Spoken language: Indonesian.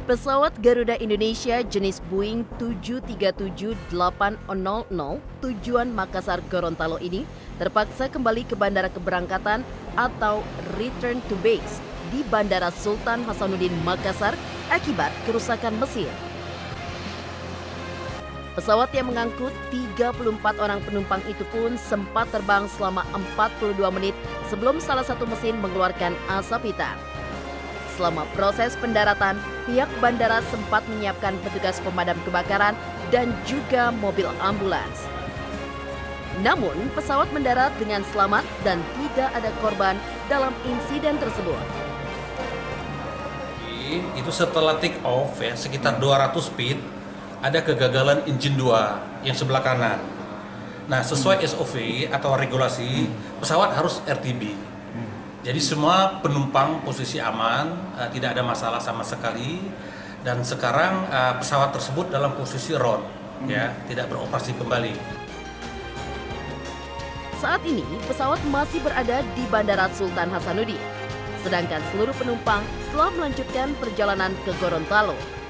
Pesawat Garuda Indonesia jenis Boeing 737-800 tujuan Makassar Gorontalo ini terpaksa kembali ke bandara keberangkatan atau return to base di Bandara Sultan Hasanuddin Makassar akibat kerusakan mesin. Pesawat yang mengangkut 34 orang penumpang itu pun sempat terbang selama 42 menit sebelum salah satu mesin mengeluarkan asap hitam. Selama proses pendaratan, pihak bandara sempat menyiapkan petugas pemadam kebakaran dan juga mobil ambulans. Namun, pesawat mendarat dengan selamat dan tidak ada korban dalam insiden tersebut. Itu setelah take off ya, sekitar 200 feet, ada kegagalan engine 2 yang sebelah kanan. Nah, sesuai SOP atau regulasi, pesawat harus RTB. Jadi semua penumpang posisi aman, tidak ada masalah sama sekali. Dan sekarang pesawat tersebut dalam posisi RON, ya, tidak beroperasi kembali. Saat ini pesawat masih berada di Bandara Sultan Hasanuddin, sedangkan seluruh penumpang telah melanjutkan perjalanan ke Gorontalo.